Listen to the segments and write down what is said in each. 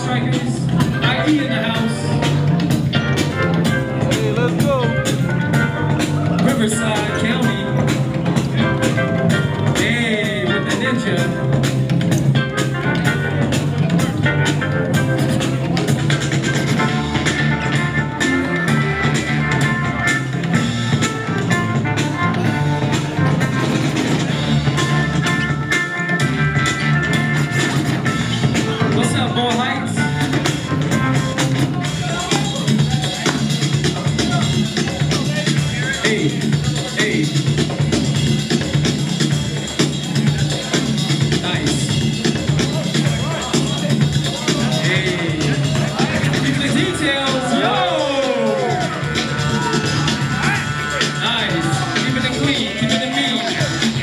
Strikers, IE in the house. Hey, let's go. Riverside County. Hey, with the ninja. What's up, Boy Heights? Hey, hey. Nice. Hey. Keep the details, yo! Nice. Keeping it clean, keeping it mean.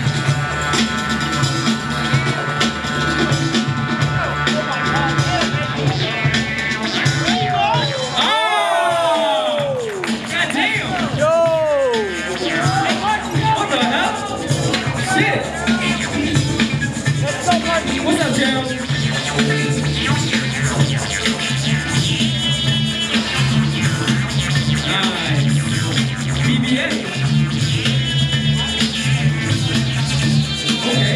What's up, Gerald? Nice. BBA. Okay.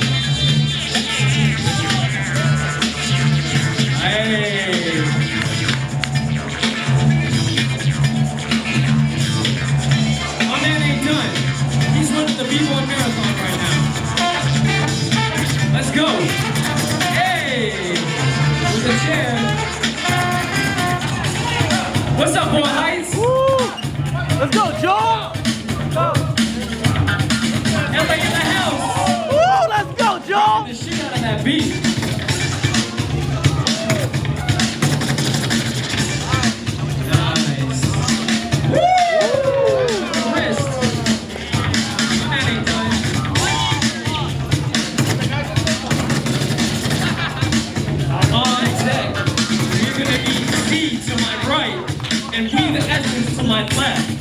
Hey. My man ain't done. He's running the B1 marathon right now. Let's go. Hey, with the chair. What's up, Boy Heights? Woo! Let's go, Joe. LA in the house. Woo! Let's go, Joe. Get the shit out of that beat. Nice. Woo! Wrist. That ain't done. On deck, you're gonna be C to my right and B the essence to my left.